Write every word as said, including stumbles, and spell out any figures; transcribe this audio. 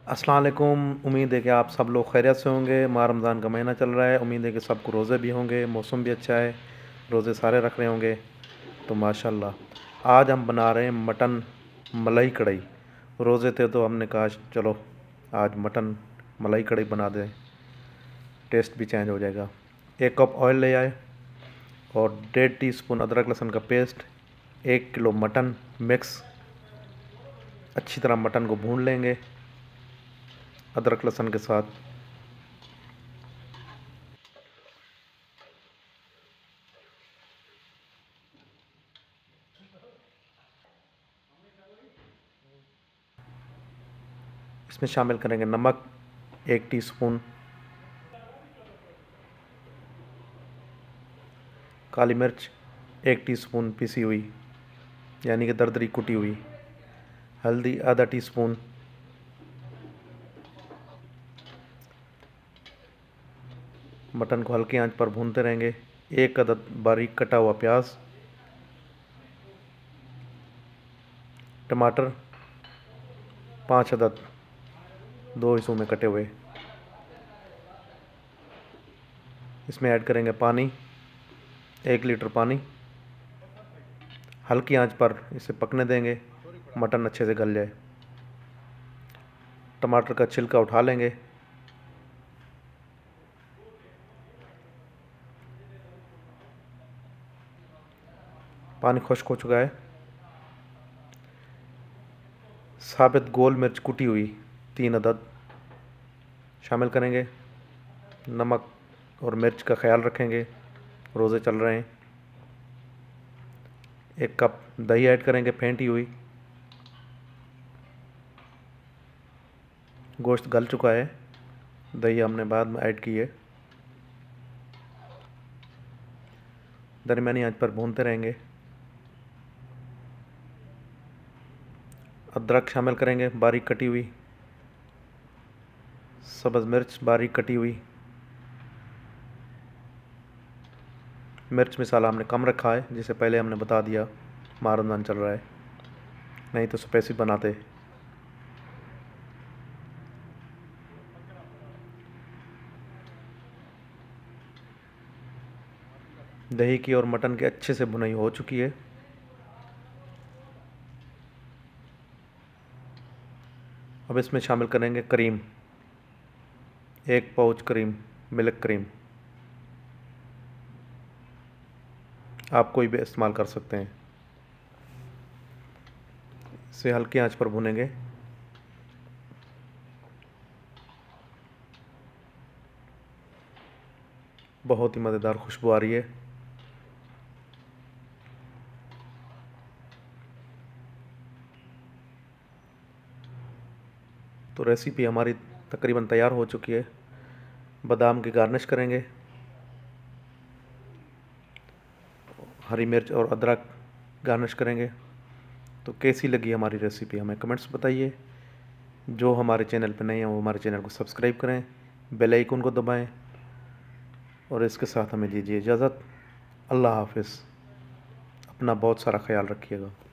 अस्सलाम वालेकुम। उम्मीद है कि आप सब लोग खैरियत से होंगे। माह रमज़ान का महीना चल रहा है, उम्मीद है कि सबको रोज़े भी होंगे, मौसम भी अच्छा है, रोज़े सारे रख रहे होंगे। तो माशाल्लाह आज हम बना रहे हैं मटन मलाई कढ़ाई। रोज़े थे तो हमने कहा चलो आज मटन मलाई कढ़ाई बना दें, टेस्ट भी चेंज हो जाएगा। एक कप ऑयल ले आए और डेढ़ टी स्पून अदरक लहसुन का पेस्ट, एक किलो मटन मिक्स। अच्छी तरह मटन को भून लेंगे अदरक लहसुन के साथ। इसमें शामिल करेंगे नमक एक टीस्पून, काली मिर्च एक टीस्पून पिसी हुई यानी कि दरदरी कुटी हुई, हल्दी आधा टीस्पून, मटन को हल्की आंच पर भूनते रहेंगे। एक अदद बारीक कटा हुआ प्याज, टमाटर पाँच अदद दो हिस्सों में कटे हुए। इसमें ऐड करेंगे पानी, एक लीटर पानी। हल्की आंच पर इसे पकने देंगे, मटन अच्छे से गल जाए। टमाटर का छिलका उठा लेंगे। पानी खुश्क हो चुका है। साबित गोल मिर्च कुटी हुई तीन अदद शामिल करेंगे। नमक और मिर्च का ख्याल रखेंगे, रोज़े चल रहे हैं। एक कप दही ऐड करेंगे फेंटी हुई। गोश्त गल चुका है, दही हमने बाद में ऐड की है। दरमियानी आंच पर भूनते रहेंगे। अदरक शामिल करेंगे बारीक कटी हुई, सब्ज़ मिर्च बारीक कटी हुई। मिर्च मसाला हमने कम रखा है, जिसे पहले हमने बता दिया, माह रमज़ान चल रहा है, नहीं तो स्पाइसी बनाते। दही की और मटन की अच्छे से भुनाई हो चुकी है। अब इसमें शामिल करेंगे क्रीम, एक पाउच क्रीम, मिल्क क्रीम। आप कोई भी इस्तेमाल कर सकते हैं। इसे हल्की आंच पर भुनेंगे। बहुत ही मज़ेदार खुशबू आ रही है। तो रेसिपी हमारी तकरीबन तैयार हो चुकी है। बादाम की गार्निश करेंगे, हरी मिर्च और अदरक गार्निश करेंगे। तो कैसी लगी हमारी रेसिपी हमें कमेंट्स बताइए। जो हमारे चैनल पर नए हैं वो हमारे चैनल को सब्सक्राइब करें, बेल आइकन को दबाएं और इसके साथ हमें दीजिए इजाज़त। अल्लाह हाफ़िज़। अपना बहुत सारा ख्याल रखिएगा।